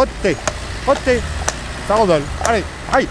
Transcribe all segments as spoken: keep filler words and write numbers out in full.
frotter, frotter. Ça revole. Allez, aïe.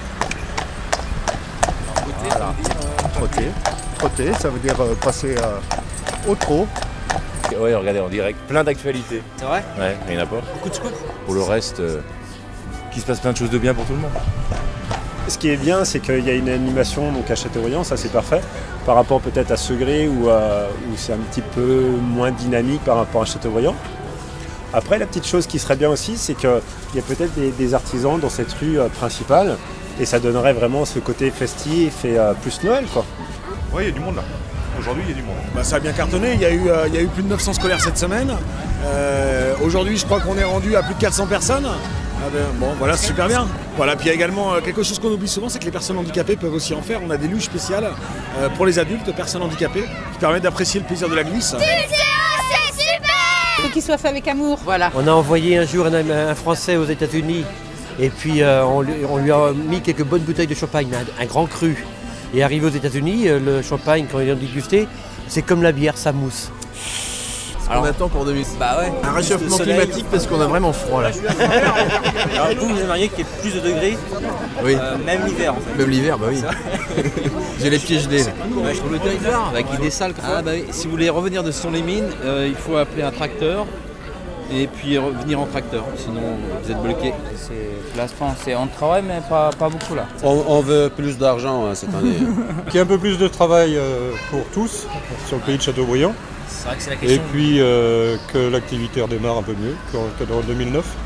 Voilà. Frotter, frotter, ça veut dire euh, passer euh, au trot. Ouais, regardez en direct, plein d'actualités. C'est vrai? Ouais, il y en a pas. Beaucoup de squats. Pour le reste, euh, qu'il se passe plein de choses de bien pour tout le monde. Ce qui est bien, c'est qu'il y a une animation donc à Châteaubriand, ça c'est parfait, par rapport peut-être à Segré où, euh, où c'est un petit peu moins dynamique par rapport à Châteaubriand. Après, la petite chose qui serait bien aussi, c'est qu'il y a peut-être des, des artisans dans cette rue euh, principale et ça donnerait vraiment ce côté festif et euh, plus Noël, quoi. Oui, il y a du monde là. Aujourd'hui, il y a du monde. Bah, ça a bien cartonné, il y a eu, euh, il y a eu plus de neuf cents scolaires cette semaine. Euh, Aujourd'hui, je crois qu'on est rendu à plus de quatre cents personnes. Ah ben, bon, voilà, c'est super bien. Voilà, puis il y a également euh, quelque chose qu'on oublie souvent, c'est que les personnes handicapées peuvent aussi en faire. On a des luges spéciales euh, pour les adultes, personnes handicapées, qui permettent d'apprécier le plaisir de la glisse. Il faut qu'il soit fait avec amour. Voilà. On a envoyé un jour un, un Français aux États-Unis et puis euh, on, lui, on lui a mis quelques bonnes bouteilles de champagne, un, un grand cru. Et arrivé aux États-Unis, euh, le champagne, quand ils ont dégusté, c'est comme la bière, ça mousse. Alors, on attend pour deux mille. Bah ouais. Un réchauffement climatique parce qu'on a vraiment froid là. Alors vous, vous aimeriez qu'il y ait plus de degrés? Oui. Euh, même l'hiver en fait. Même l'hiver, bah oui. J'ai les pieds gelés. Ouais, sur le territoire, avec des salles comme ça. Ah bah oui. Si vous voulez revenir de Son-les-Mines, euh, il faut appeler un tracteur et puis revenir en tracteur, sinon vous êtes bloqué. C'est l'instant, c'est on travaille mais pas, pas beaucoup là. On, on veut plus d'argent hein, cette année. Qu'il y ait un peu plus de travail euh, pour tous sur le pays de Châteaubriand. C'est vrai que c'est la question. Et puis euh, que l'activité redémarre un peu mieux que, que dans deux mille neuf.